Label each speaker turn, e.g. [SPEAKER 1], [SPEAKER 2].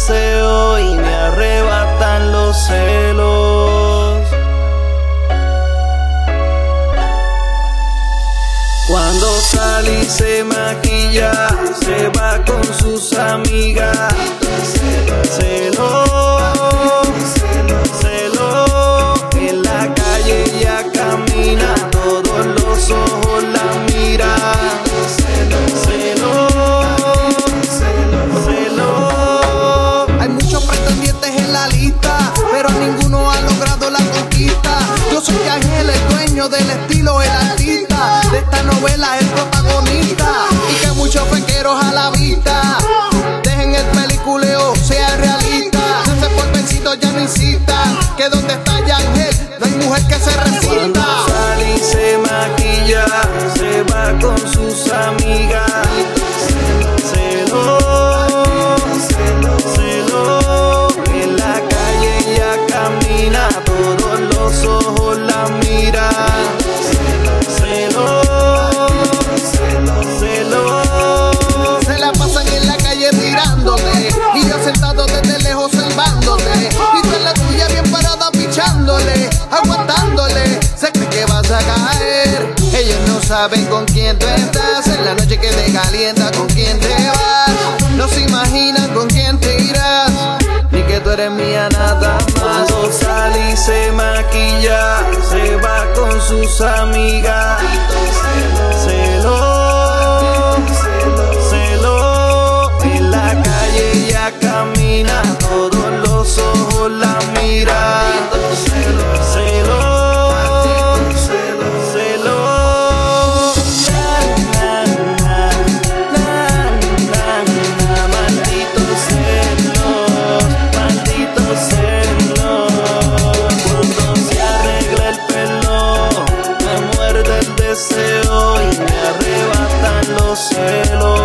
[SPEAKER 1] deseo y me arrebatan los celos. Cuando sale y se maquilla, se va con sus amigas. En la calle ella camina, todos los ojos la miran.
[SPEAKER 2] Hay muchos pretendientes en la lista, pero ninguno ha logrado la conquista. Yo soy Ángel, el dueño del estilo, el artista de esta novela, el protagonista. Y que muchos pequeros a la vista dejen el peliculeo, sea realista. Dense por vencido, ya no insistan, que donde está Ángel no hay mujer que se resista.
[SPEAKER 1] Cuando sale y se maquilla, se va con sus amigas. En la calle ella camina, todos los ojos la miran.
[SPEAKER 2] Se la pasan en la calle tirándote, y yo sentado desde lejos salvándote. Y tú en la tuya bien parada pichándole, aguantándole. Sé que vas a caer. Ellos no saben con quién tú estás, en la noche que te calienta con quién te vas. No se imaginan con quién te irás, ni que tú eres mía nada más.
[SPEAKER 1] Cuando sale y se maquilla, se va con sus amigas. En la calle ella camina, todos los ojos la miran. Malditos celos. Cuando se arregla el pelo, me muerde el deseo y me arrebatan los celos.